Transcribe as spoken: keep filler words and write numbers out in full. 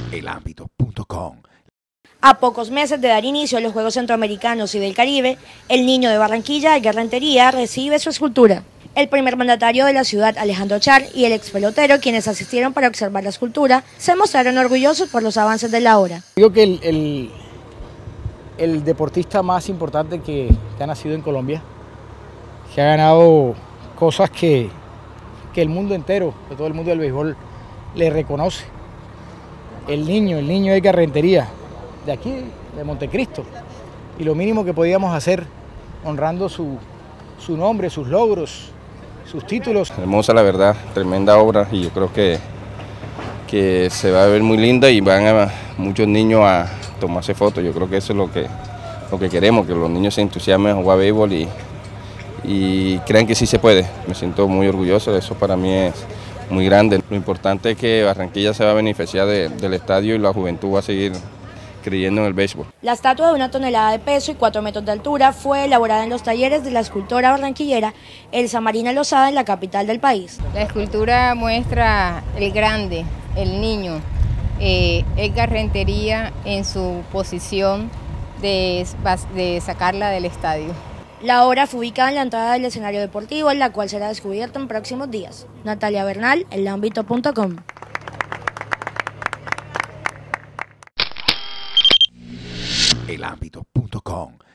el ámbito punto com. A pocos meses de dar inicio a los Juegos Centroamericanos y del Caribe, el niño de Barranquilla, Edgar Rentería, recibe su escultura. El primer mandatario de la ciudad, Alejandro Char, y el ex pelotero, quienes asistieron para observar la escultura, se mostraron orgullosos por los avances de la obra. Digo que el, el, el deportista más importante que, que ha nacido en Colombia, que ha ganado cosas que, que el mundo entero, que todo el mundo del béisbol le reconoce. El niño, el niño Edgar Rentería, de aquí, de Montecristo, y lo mínimo que podíamos hacer honrando su, su nombre, sus logros, sus títulos. Hermosa, la verdad, tremenda obra, y yo creo que, que se va a ver muy linda y van a muchos niños a tomarse fotos. Yo creo que eso es lo que, lo que queremos, que los niños se entusiasmen a jugar béisbol y, y crean que sí se puede. Me siento muy orgulloso, eso para mí es muy grande. Lo importante es que Barranquilla se va a beneficiar de, del estadio y la juventud va a seguir creyendo en el béisbol. La estatua de una tonelada de peso y cuatro metros de altura fue elaborada en los talleres de la escultora barranquillera Elsa Marina Lozada en la capital del país. La escultura muestra el grande, el niño, eh, Edgar Rentería en su posición de, de sacarla del estadio. La obra fue ubicada en la entrada del escenario deportivo, en la cual será descubierta en próximos días. Natalia Bernal, el ámbito punto com. el ámbito punto com.